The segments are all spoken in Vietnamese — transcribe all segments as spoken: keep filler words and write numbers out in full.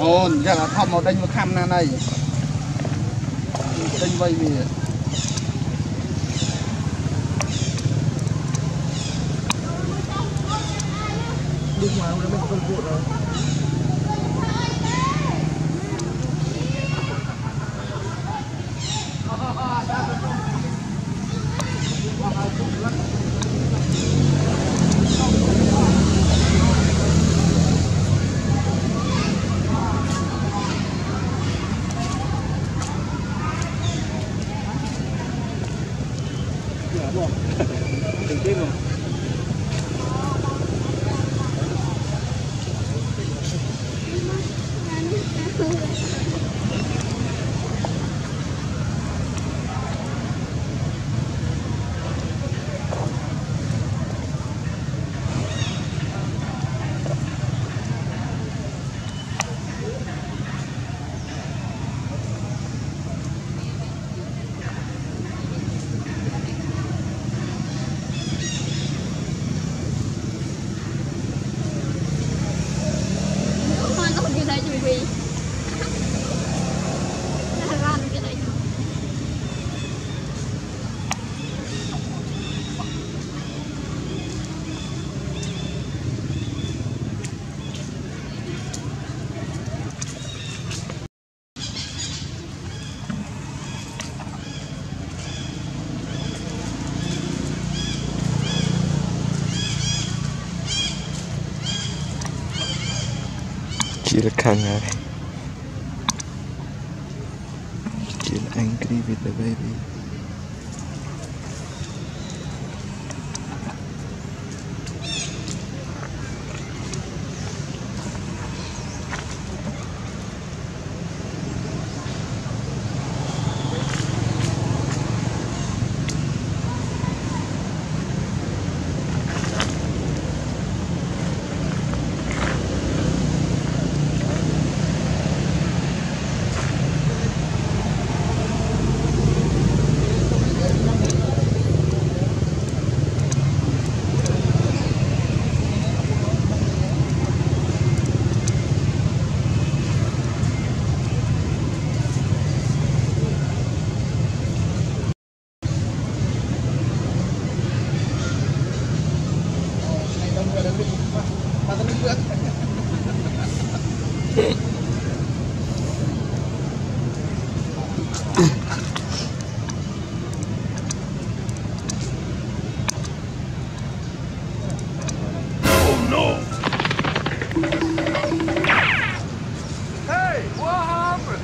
ôn chắc là thăm một đánh một khăm na này đánh vây vì đi ngoài nó mình không phụ rồi Đừng chết rồi. Chị là khăn rồi. Chị là angry with the baby. Oh no! Hey, what happened?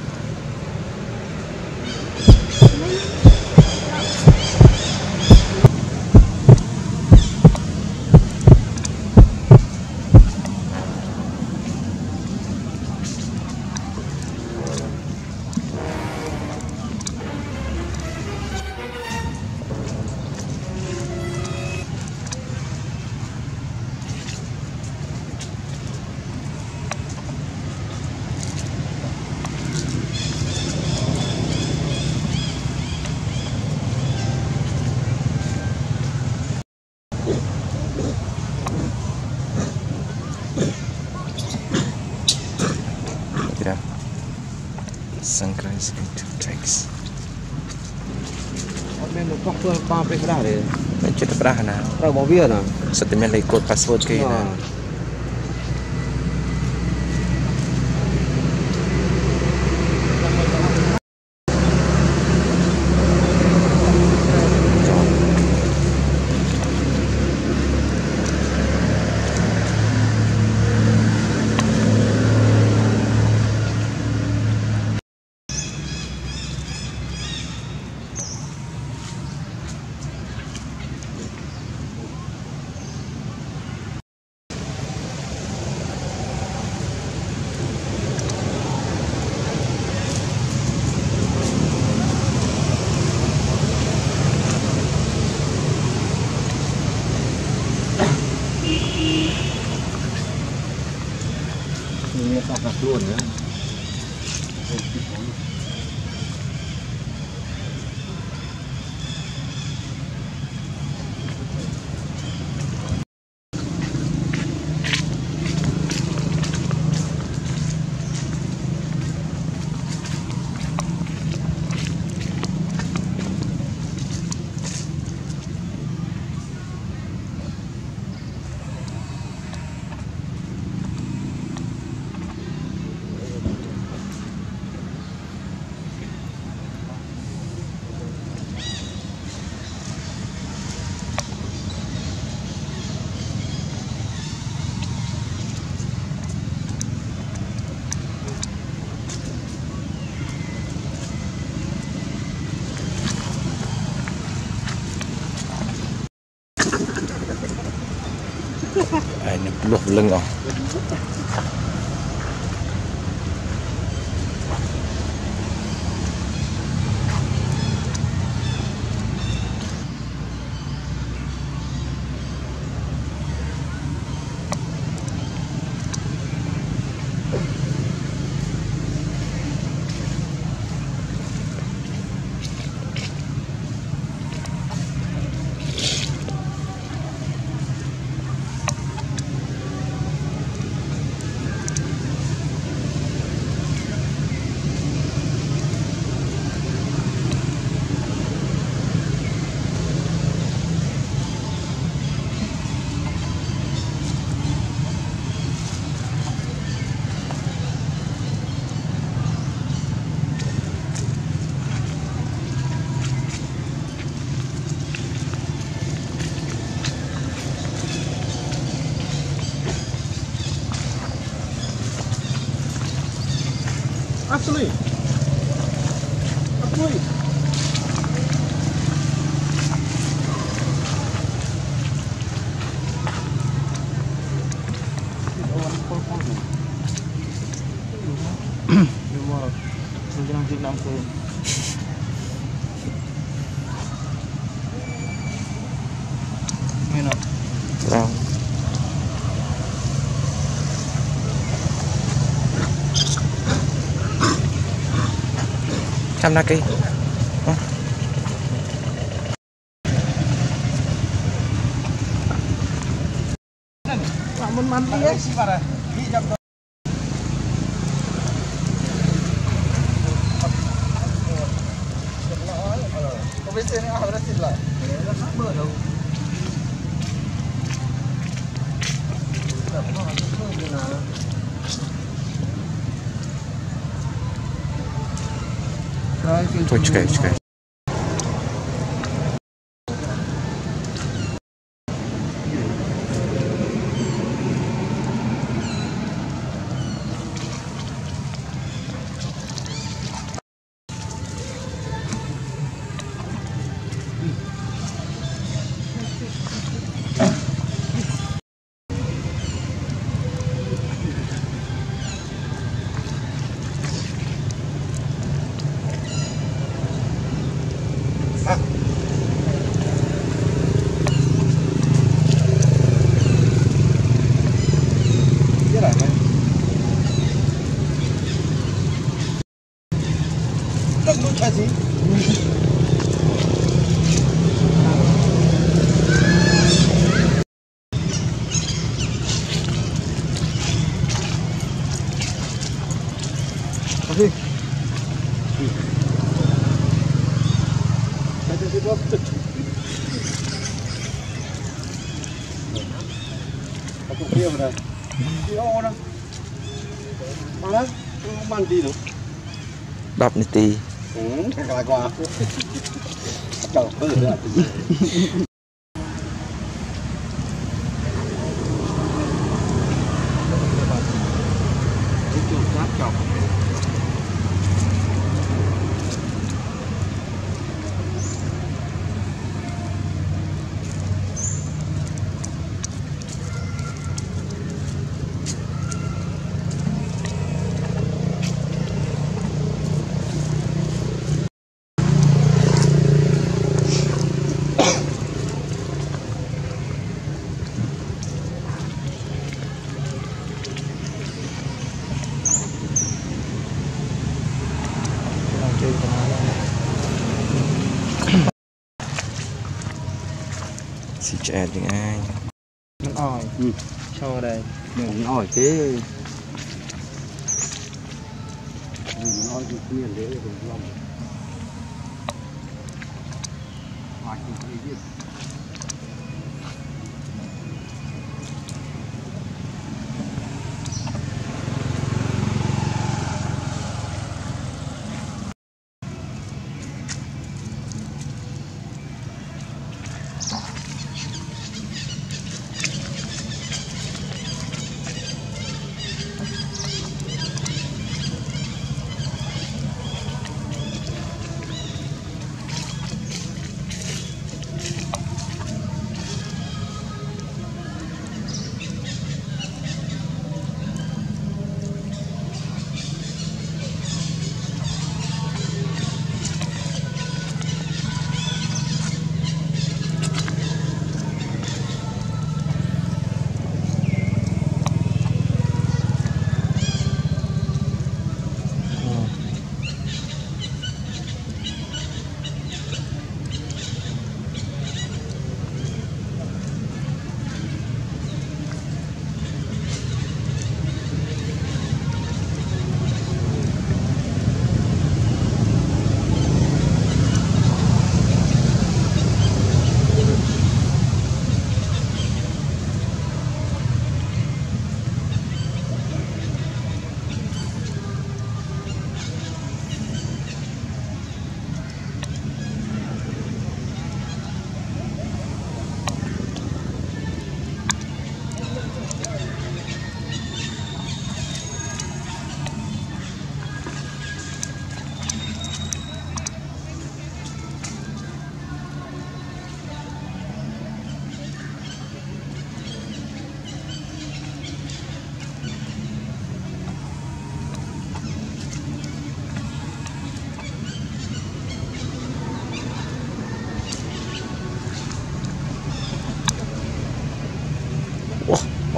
Yeah. Sunrise into text. Mình một cọc phương ba bên đó để mình chưa được ra nào. đâu bỏ bia nào. Sao thì mình lấy code password kia nè. Nghe tao gặp luôn nữa. luộc lưng rồi. Absolutely. Absolutely. Nhưng mà tôi đang thích làm cơm. Nghe nào. Rồi. Trăm na cây. Mình mandi ya. Có biết tên nào đó xịt lại. Nó sắp bờ đâu. Thôi chụp chụp. Así. Así. Aku kira benar. Dia orang. Mana? Mandi tu. Đọc nít tì. Ừ, cái là quà. Trời ơi. Xì chè tiếng Anh. Nó ỏi. Ừ. Cho đây. Đừng nói thế. Đừng nói cái miền đấy đừng lòng. Hoài thì biết.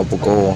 อุปกรณ์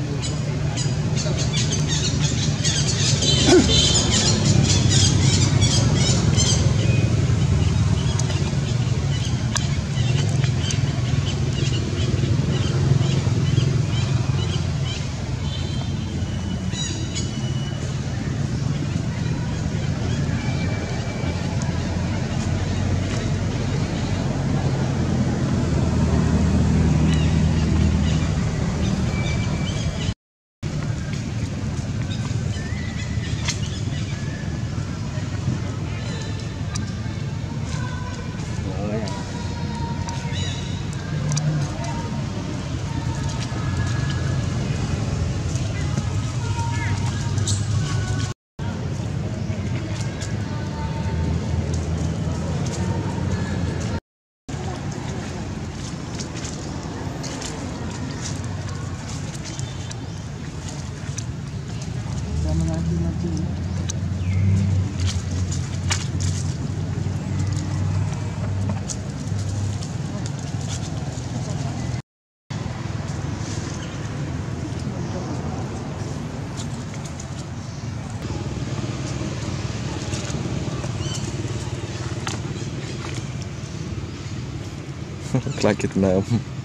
ខ្លាចគេនៅ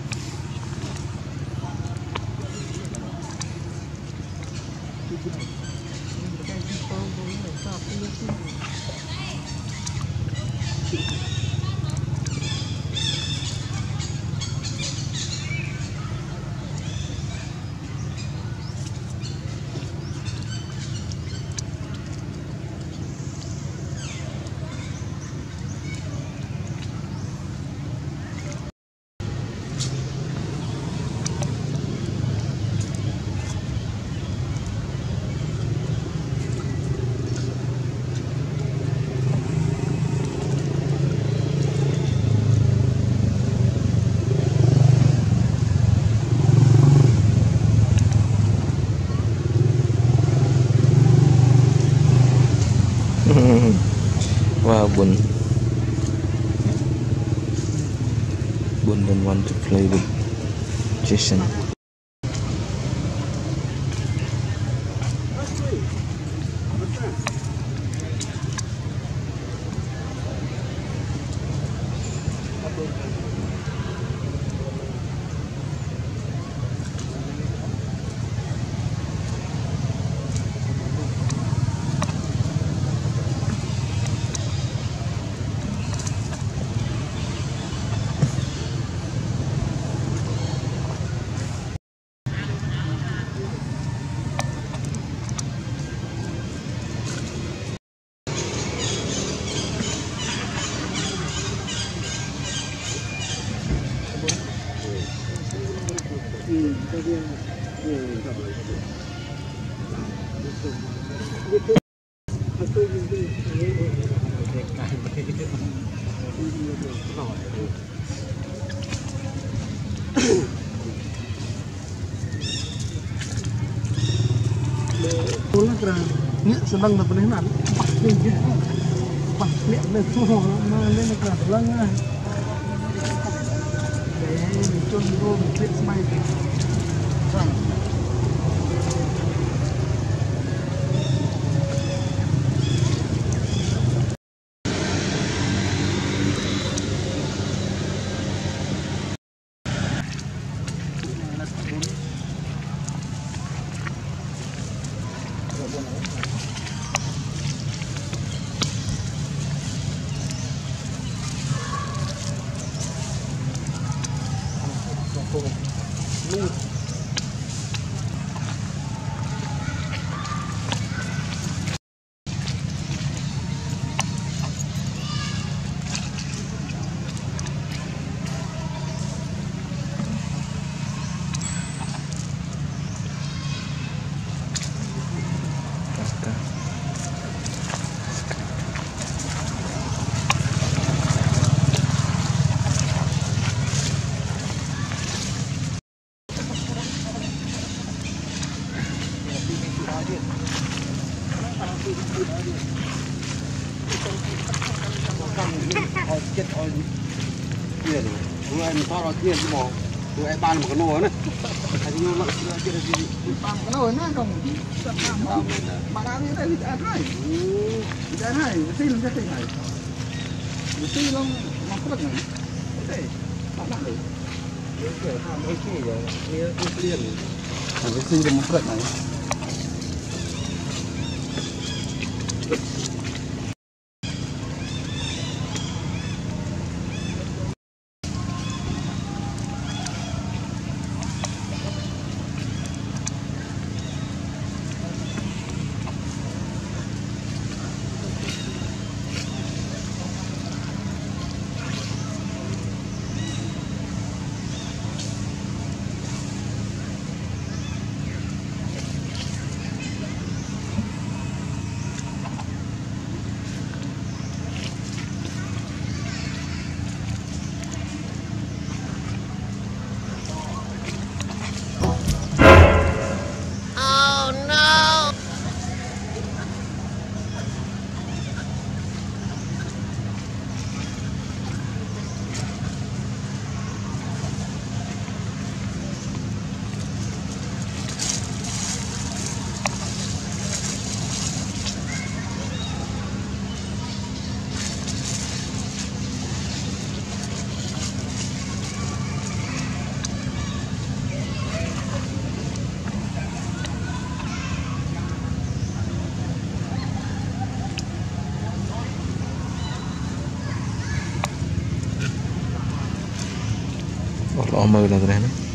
Wow, Bun. Bun don't want to play with Jason. Nghĩa senang dapat ni nak pas ni je, pas lihat ni semua mana ni nak kerana lang ah. Eh, ni cun dulu ni semai. Chết ơi, tiền, người mình to là tiền chứ mà. tụi em ban một cái nồi này anh như vậy chưa được gì Bang cái nồi nó không sắp làm bao mà đã biết đây là ăn hay ăn hay xin làm cái này xin long mà có được này thế bạn làm được kiểu làm cái gì rồi kia tiền làm cái xin được một cái này Lo mơ là thế này.